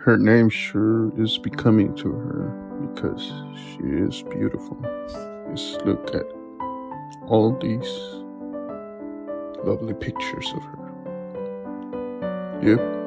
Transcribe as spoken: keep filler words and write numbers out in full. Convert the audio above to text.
her name sure is becoming to her because she is beautiful. Just look at all these lovely pictures of her. Yep.